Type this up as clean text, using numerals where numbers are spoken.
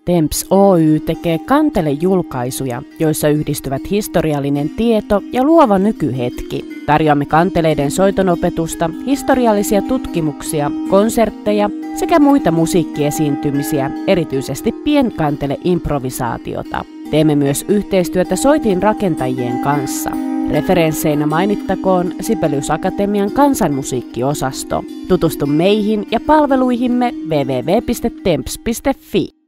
Temps Oy tekee kantelejulkaisuja, joissa yhdistyvät historiallinen tieto ja luova nykyhetki. Tarjoamme kanteleiden soitonopetusta, historiallisia tutkimuksia, konsertteja sekä muita musiikkiesiintymisiä, erityisesti pienkantele-improvisaatiota. Teemme myös yhteistyötä soitinrakentajien kanssa. Referensseinä mainittakoon Sibelius Akatemian kansanmusiikkiosasto. Tutustu meihin ja palveluihimme www.temps.fi.